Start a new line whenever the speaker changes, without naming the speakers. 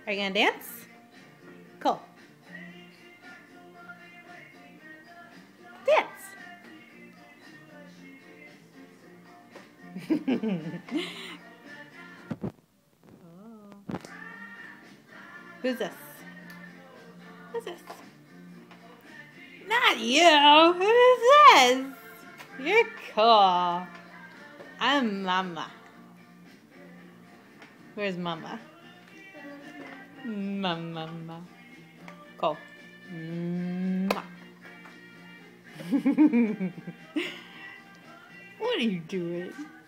Are you gonna dance? Cool. Dance. Oh. Who's this? Who's this? Not you. Who's this? You're cool. I'm Mama. Where's Mama? Mama. Cool. What are you doing?